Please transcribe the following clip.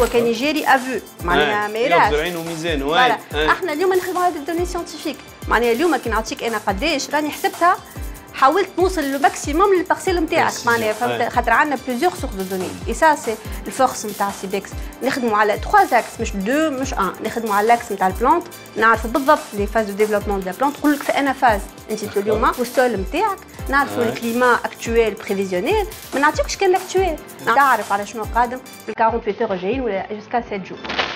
كان يجري افو معناها ما يراش عينه وميزان. احنا اليوم نخدموا على دوني سيانتيفيك، معناها اليوم كي نعطيك انا قداش راني حسبتها، حاولت نوصل لو ماكسيموم للبارسيل نتاعك معناها فهمت، خاطر عندنا بليزيور سورس دو دوني اي سا سي الفورس نتاع سيبيكس. نخدموا على 3 اكس مش 2 مش 1، نخدموا على الاكس نتاع البلانت، نعرفوا بالضبط لي فاز دو ديفلوبمون دو بلانت، نقول لك في انا فاز انت اليوم والسول نتاعك، نعرفوا الكليما اكتويل بريفيزيونيل، ما نعطيكش كان الاكتويل، نعرف على شنو قادم في 48 اور جايين ولا جوسكا 7 جور.